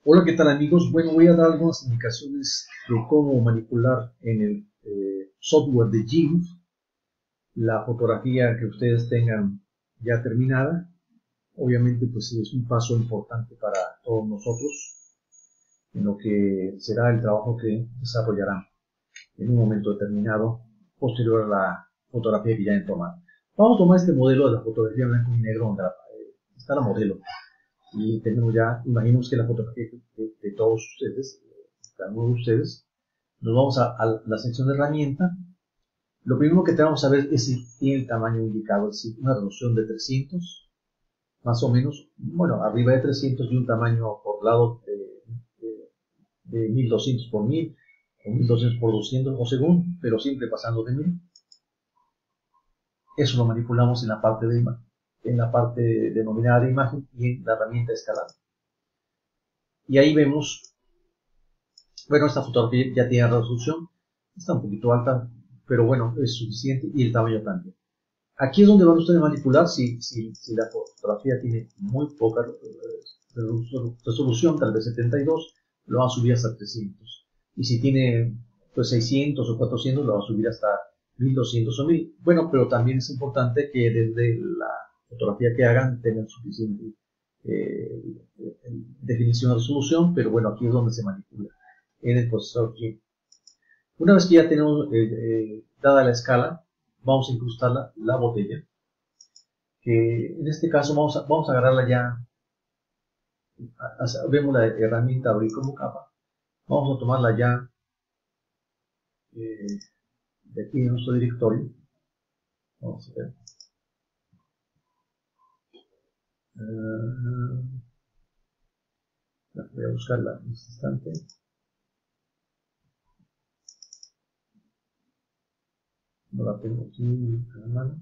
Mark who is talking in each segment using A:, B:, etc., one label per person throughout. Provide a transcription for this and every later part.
A: Hola, ¿qué tal amigos? Bueno, voy a dar algunas indicaciones de cómo manipular en el software de GIMP la fotografía que ustedes tengan ya terminada. Obviamente, pues es un paso importante para todos nosotros en lo que será el trabajo que desarrollarán en un momento determinado posterior a la fotografía que ya han tomado. Vamos a tomar este modelo de la fotografía blanco y negro donde está la modelo. Y tenemos ya, imaginemos que la fotografía de todos ustedes, cada uno de ustedes, nos vamos a la sección de herramienta. Lo primero que tenemos que saber es si tiene el tamaño indicado, es decir, una resolución de 300, más o menos, bueno, arriba de 300 y un tamaño por lado de 1200 por 1000, o 1200 por 200, o según, pero siempre pasando de 1000. Eso lo manipulamos en la parte denominada de imagen y en la herramienta escalada. Y ahí vemos, bueno, esta fotografía ya tiene resolución, está un poquito alta, pero bueno, es suficiente, y el tamaño también. Aquí es donde van ustedes a manipular si la fotografía tiene muy poca resolución, tal vez 72, lo van a subir hasta 300. Y si tiene pues 600 o 400, lo van a subir hasta 1200 o 1000. Bueno, pero también es importante que desde la fotografía que hagan tengan suficiente definición de resolución, pero bueno, aquí es donde se manipula en el procesador GIMP. Una vez que ya tenemos dada la escala, vamos a incrustar la botella, que en este caso vamos a agarrarla ya, vemos la herramienta abrir como capa, vamos a tomarla ya de aquí en nuestro directorio. Vamos a ver. Voy a buscarla en este instante. No la tengo aquí en la mano.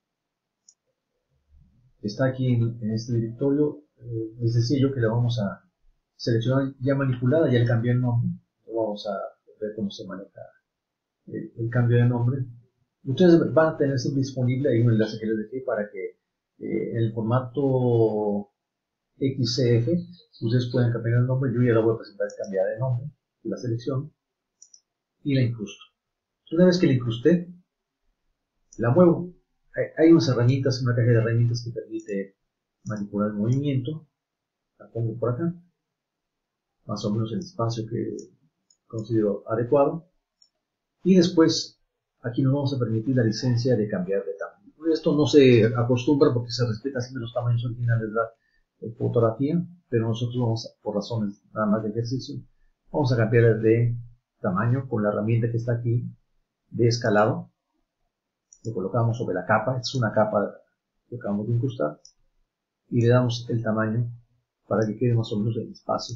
A: Está aquí en este directorio. Es sencillo que la vamos a seleccionar ya manipulada, ya le cambié el nombre. Vamos a ver cómo se maneja el cambio de nombre. Ustedes van a tener siempre disponible ahí un enlace que les dejé para que en el formato XCF ustedes puedan cambiar el nombre. Yo ya la voy a presentar cambiada de nombre, la selección y la incrusto. Una vez que la incrusté, la muevo. Hay unas herramientas, una caja de herramientas que permite manipular el movimiento. La pongo por acá, más o menos el espacio que considero adecuado. Y después, aquí nos vamos a permitir la licencia de cambiar de tamaño. Esto no se acostumbra porque se respeta siempre los tamaños originales de la fotografía, pero nosotros vamos, por razones nada más de ejercicio, vamos a cambiar de tamaño con la herramienta que está aquí de escalado. Lo colocamos sobre la capa, es una capa que acabamos de incrustar, y le damos el tamaño para que quede más o menos el espacio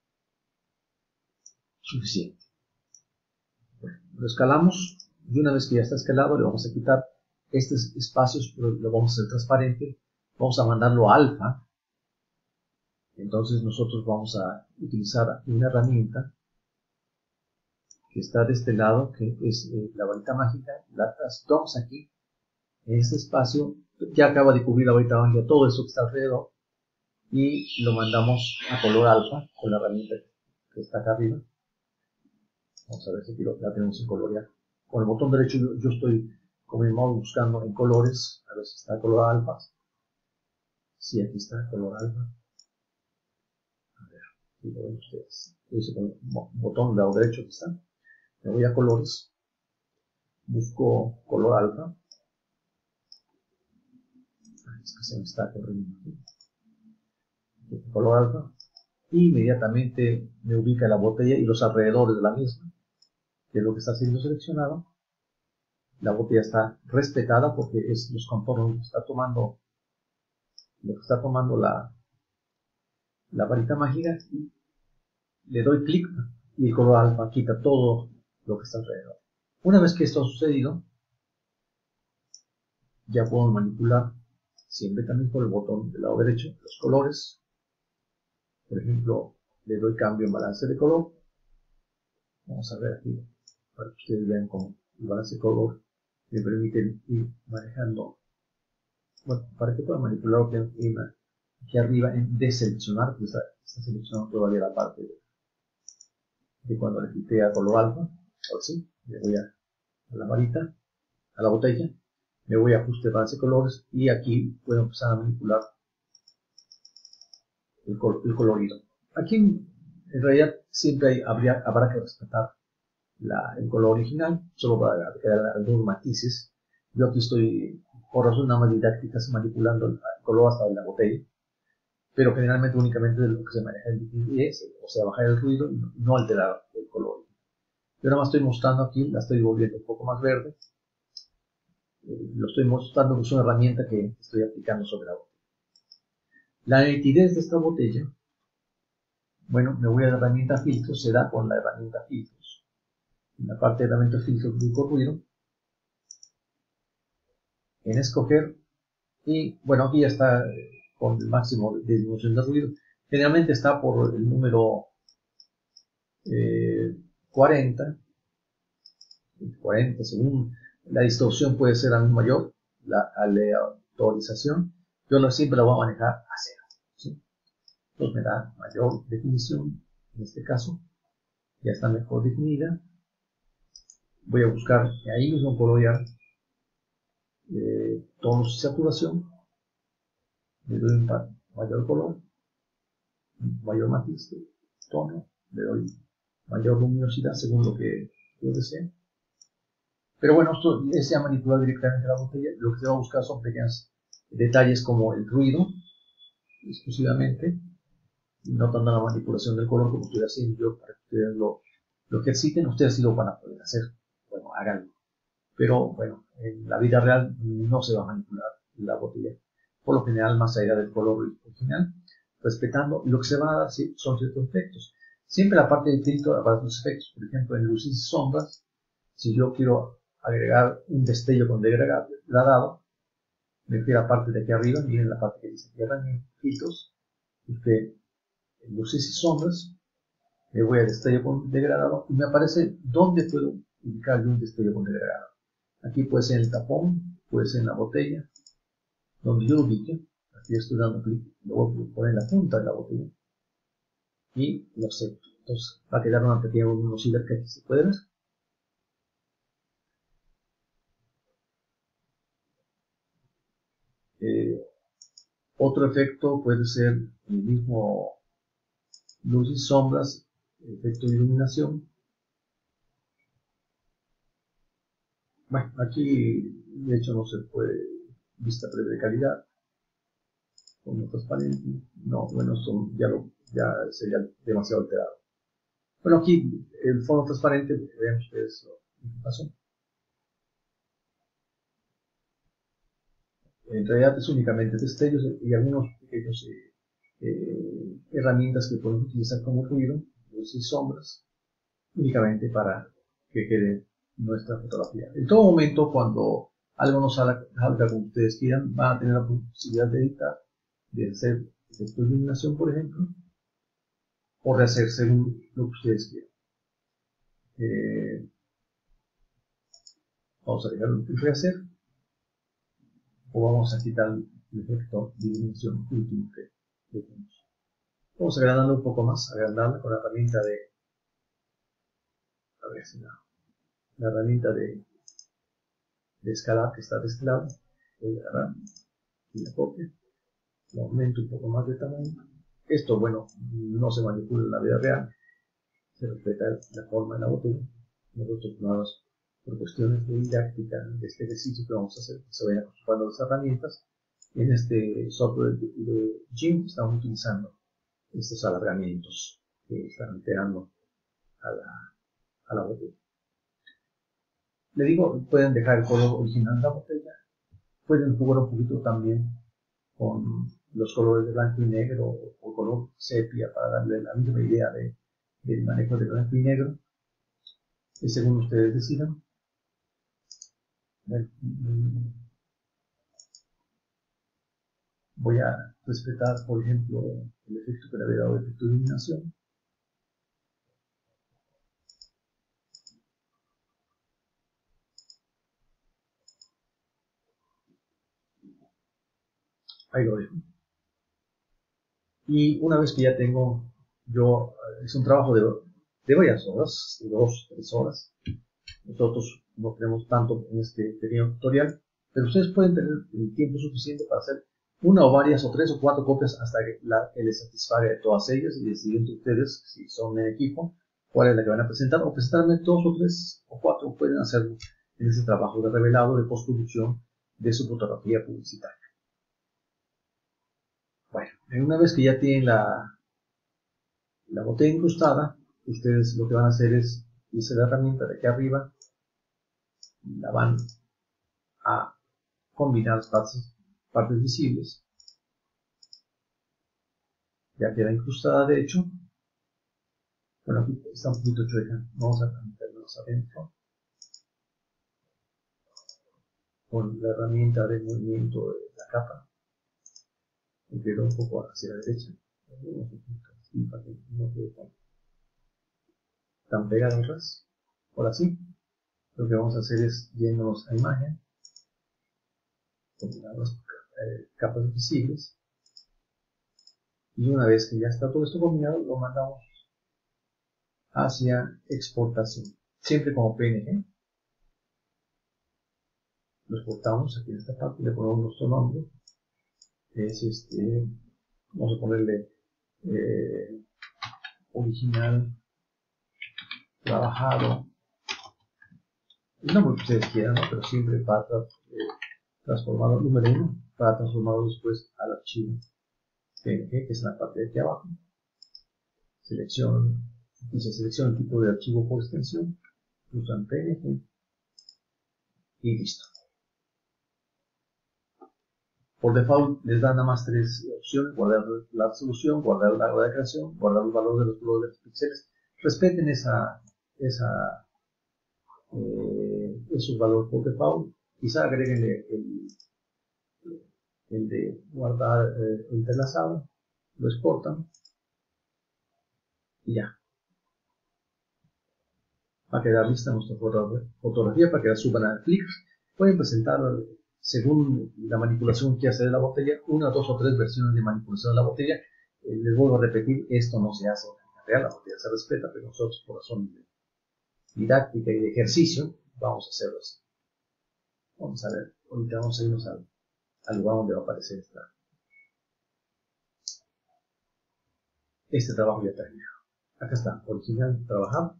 A: suficiente. Bueno, lo escalamos, y una vez que ya está escalado le vamos a quitar estos espacios, lo vamos a hacer transparente, vamos a mandarlo a alfa. Entonces nosotros vamos a utilizar una herramienta que está de este lado, que es la varita mágica. La trasladamos aquí en este espacio, ya acaba de cubrir la varita mágica todo eso que está alrededor, y lo mandamos a color alfa con la herramienta que está acá arriba. Vamos a ver si aquí la tenemos en color ya. Con el botón derecho yo estoy con mi mouse buscando en colores, a ver si está en color alfa. Sí, aquí está en color alfa. A ver, si lo ven ustedes. Entonces con el botón del lado derecho que está, me voy a colores, busco color alfa. Es que se me está corriendo aquí. Color alfa. Y inmediatamente me ubica la botella y los alrededores de la misma, que es lo que está siendo seleccionado. La botella está respetada porque es los contornos que está tomando, la varita mágica, y le doy clic y el color alfa quita todo lo que está alrededor. Una vez que esto ha sucedido, ya puedo manipular siempre también por el botón del lado derecho los colores. Por ejemplo, le doy cambio en balance de color. Vamos a ver aquí para que ustedes vean cómo el balance de color me permite ir manejando. Bueno, para que pueda manipular aquí arriba en deseleccionar, pues Está seleccionando todavía la parte de cuando le quité a color alfa. Ahora sí, le voy a la varita, a la botella, me voy a ajuste balance de colores y aquí puedo empezar a manipular el colorido. Aquí en realidad siempre habrá que respetar el color original, solo para quedar algunos matices. Yo aquí estoy, por razones nada más didácticas, manipulando el color hasta la botella, pero generalmente únicamente de lo que se maneja el DPS, o sea, bajar el ruido y no alterar el color. Yo nada más estoy mostrando aquí, la estoy volviendo un poco más verde. Lo estoy mostrando que es una herramienta que estoy aplicando sobre la botella. La nitidez de esta botella, bueno, me voy a la herramienta filtros, se da con la herramienta filtros. En la parte de herramienta filtros busco ruido, en escoger, y bueno, aquí ya está con el máximo de disminución de ruido. Generalmente está por el número 40, según la distorsión puede ser aún mayor, la aleatorización, yo siempre la voy a manejar a 0. ¿Sí? Entonces me da mayor definición, en este caso, ya está mejor definida. Voy a buscar ahí mismo colorear tonos y saturación, le doy un mayor color, mayor matiz de tono, le doy mayor luminosidad según lo que yo desee. Pero bueno, esto es ya manipular directamente la botella. Lo que se va a buscar son pequeños detalles como el ruido, exclusivamente, y no tanto la manipulación del color como estoy haciendo yo para que ustedes lo ejerciten. Ustedes sí lo van a poder hacer. Bueno, háganlo. Pero bueno, en la vida real no se va a manipular la botella, por lo general más allá del color original, respetando, y lo que se va a dar son ciertos efectos. Siempre la parte de filtro para los efectos, por ejemplo en luces y sombras, si yo quiero agregar un destello con degradado, me fui a la parte de aquí arriba, miren la parte que dice aquí arriba, filtros, en luces y sombras, me voy a destello con degradado y me aparece dónde puedo ubicar yo un destello con degradado. Aquí puede ser en el tapón, puede ser en la botella, donde yo lo ubique. Aquí estoy dando clic, lo voy a poner en la punta de la botella y lo acepto. Entonces va a quedar una pequeña luminosidad que aquí se puede ver. Otro efecto puede ser el mismo luz y sombras, efecto de iluminación. Bueno, aquí de hecho no se puede vista breve de calidad, como transparente. No, bueno, ya sería demasiado alterado. Bueno, aquí el fondo transparente, veamos qué es lo que pasó. En realidad es únicamente destellos y algunos pequeños herramientas que podemos utilizar como ruido, luces y sombras, únicamente para que quede nuestra fotografía. En todo momento, cuando algo no salga como ustedes quieran, van a tener la posibilidad de editar, de hacer efecto de iluminación, por ejemplo, o rehacer según lo que ustedes quieran. Vamos a dejarlo en rehacer, o vamos a quitar el efecto de iluminación último que tenemos. Vamos agrandando un poco más, agrandando con la herramienta de, a ver si la herramienta de escalar que está de este lado. Voy a agarrar y la copio, lo aumento un poco más de tamaño. Esto, bueno, no se manipula en la vida real, se respeta la forma de la botella. Nosotros vamos por cuestiones de didáctica de este ejercicio que vamos a hacer, se vayan acostumbrando a las herramientas. En este software de GIMP estamos utilizando estos alargamientos que están alterando a la botella. Le digo, pueden dejar el color original de la botella, pueden jugar un poquito también con los colores de blanco y negro o color sepia para darle la misma idea del manejo de blanco y negro, según ustedes decidan. Voy a respetar, por ejemplo, el efecto que le había dado de efecto de iluminación. Ahí lo dejo. Y una vez que ya tengo, es un trabajo de varias horas, de 2, 3 horas. Nosotros no tenemos tanto en este pequeño tutorial, pero ustedes pueden tener el tiempo suficiente para hacer una o varias o 3 o 4 copias hasta que les satisfaga de todas ellas y deciden ustedes, si son en equipo, cuál es la que van a presentar, o presentarme 2 o 3 o 4, pueden hacerlo en ese trabajo de revelado, de postproducción de su fotografía publicitaria. Bueno, una vez que ya tienen la botella incrustada, ustedes lo que van a hacer es irse la herramienta de aquí arriba, la van a combinar las partes visibles. Ya queda incrustada, de hecho. Bueno, aquí está un poquito chueca, vamos a meternos adentro con la herramienta de movimiento de la capa. Quiero un poco hacia la derecha, para que no quede tan pegadas. Ahora sí, lo que vamos a hacer es yéndonos a imagen, combinar las capas visibles, y una vez que ya está todo esto combinado, lo mandamos hacia exportación, siempre como PNG. Lo exportamos aquí en esta parte, le ponemos nuestro nombre, es vamos a ponerle original, trabajado, el nombre que ustedes quieran, ¿no? Pero siempre para transformarlo, número 1, para transformarlo después al archivo PNG, que es en la parte de aquí abajo. Selecciono el tipo de archivo por extensión, usan PNG y listo. Por default les dan nada más 3 opciones: guardar la resolución, guardar la hora de creación, guardar el valor de los colores de los píxeles. Respeten esos valores por default. Quizá agreguenle el de guardar entrelazado, lo exportan y ya. Va a quedar lista nuestra fotografía para que la suban a Flickr. Pueden presentar, según la manipulación que hace de la botella, 1, 2 o 3 versiones de manipulación de la botella. Les vuelvo a repetir, esto no se hace en la real, la botella se respeta, pero nosotros, por razón de didáctica y de ejercicio, vamos a hacerlo así. Vamos a ver, ahorita vamos a irnos al lugar donde va a aparecer este trabajo ya terminado. Acá está, original, trabajar.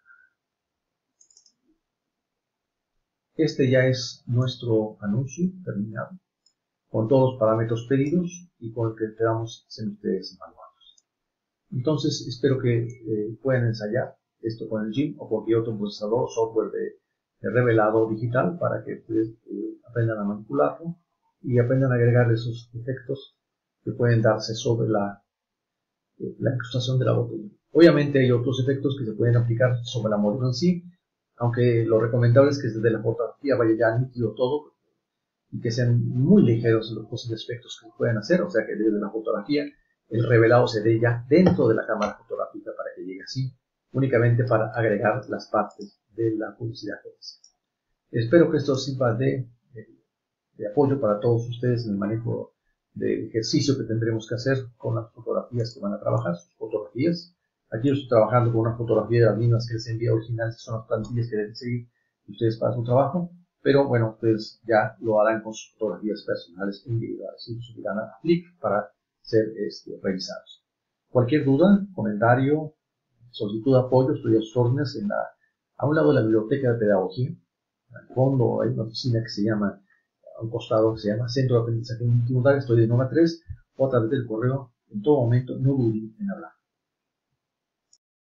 A: Este ya es nuestro anuncio terminado, con todos los parámetros pedidos y con el que esperamos ser ustedes evaluados. Entonces, espero que puedan ensayar esto con el GIMP o cualquier otro procesador, software de revelado digital, para que ustedes aprendan a manipularlo y aprendan a agregar esos efectos que pueden darse sobre la incrustación de la botella. Obviamente hay otros efectos que se pueden aplicar sobre la modelo en sí, aunque lo recomendable es que desde la fotografía vaya ya nítido todo y que sean muy ligeros los posibles efectos que pueden hacer, o sea que desde la fotografía el revelado se dé ya dentro de la cámara fotográfica para que llegue así, únicamente para agregar las partes de la publicidad. Espero que esto sirva de apoyo para todos ustedes en el manejo del ejercicio que tendremos que hacer con las fotografías que van a trabajar, sus fotografías. Aquí yo estoy trabajando con una fotografía de las mismas que les envía originales, que son las plantillas que deben seguir ustedes para su trabajo, pero bueno, ustedes ya lo harán con sus fotografías personales individuales y lo subirán a Flickr para ser revisados. Cualquier duda, comentario, solicitud de apoyo, estoy a sus órdenes a un lado de la biblioteca de pedagogía. Al fondo hay una oficina que se llama, a un costado, que se llama Centro de Aprendizaje Multimodal. Estoy de 9 a 3, o a través del correo. En todo momento, no duden en hablar.